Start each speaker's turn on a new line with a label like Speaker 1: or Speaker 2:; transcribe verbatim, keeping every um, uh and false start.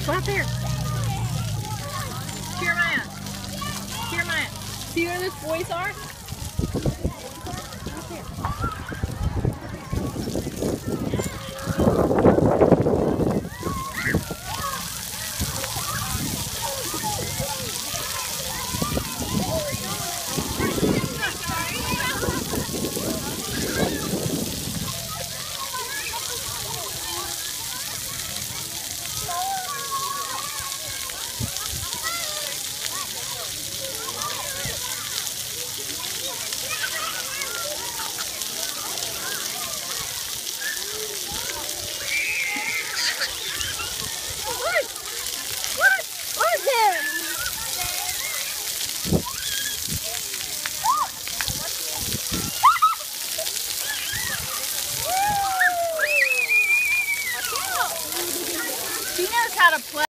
Speaker 1: Go out there. Jeremiah. Jeremiah. See where those boys are? Out there. She knows how to play.